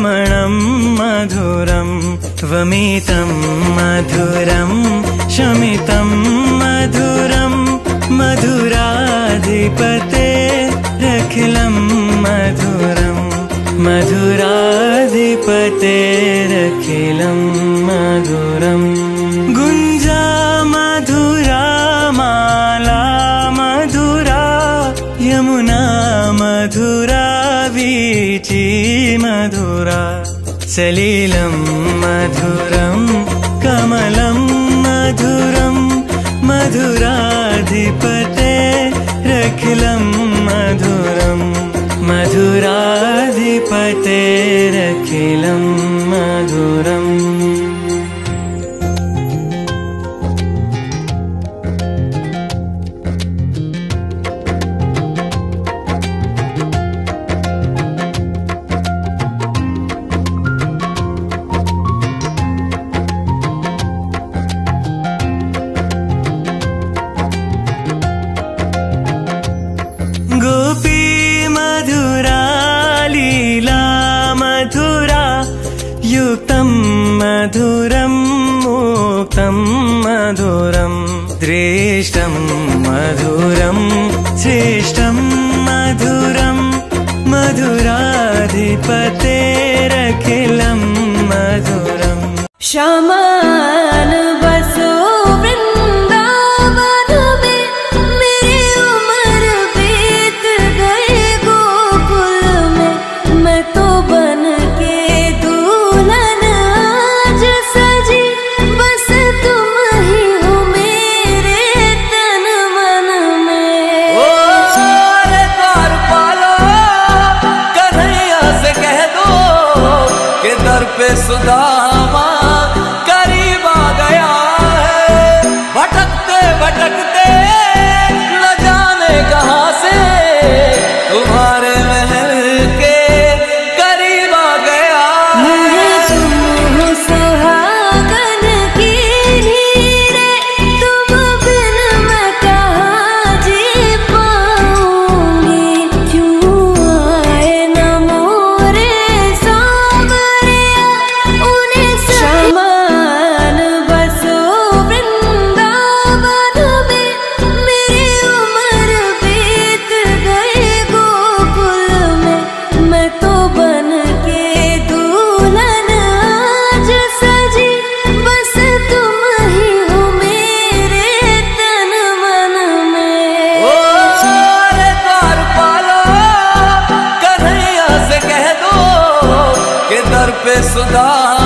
रमणं मधुरं त्वमितं मधुरं शमितं मधुरं मधुराधिपतेरखिलं मधुरं मधुराधिपतेरखिलं मधुरम् गुञ्जा मधुरा माला मधुरा यमुना मधुरा वीची मधुरा सलिलं मधुरं कमलं मधुरं मधुराधिपतेरखिलं मधुरं मधुराधिपतेरखिलं मधुरम् गोपी मधुरा लीला मधुरा युक्तं मधुरं मुक्तं मधुरं दृष्टं मधुरं श्रेष्ठं मधुरं मधुराधिपतेरखिलं मधुरम् श्यामान बसो वृंदावन में, मेरी उम्र बीत गई गोकुल में। मैं तो बन के दुल्हन आज सजी, बस तुम ही हो मेरे तन मन में। ओ रे द्वार पालो, कन्हैया से कह दो कि दर पे सुदामा करीब आ गया है। भटकते भटकते न जाने कहाँ से तुम्हारे महल के करीब आ गया है। तुम हो सुहागन की हीरे, तुम बिन मैं कहाँ जी पाऊंगी। क्यों आए न मोरे सांवरिया, उन्हें श्यामान बसो वृंदावन में। मेरी उम्र बीत गई गोकुल में। मैं तो बन के दुल्हन आज सजी, बस तुम ही हो मेरे तन मन में। ओ रे द्वार पालो, कन्हैया से कह दो कि दर पे सुदामा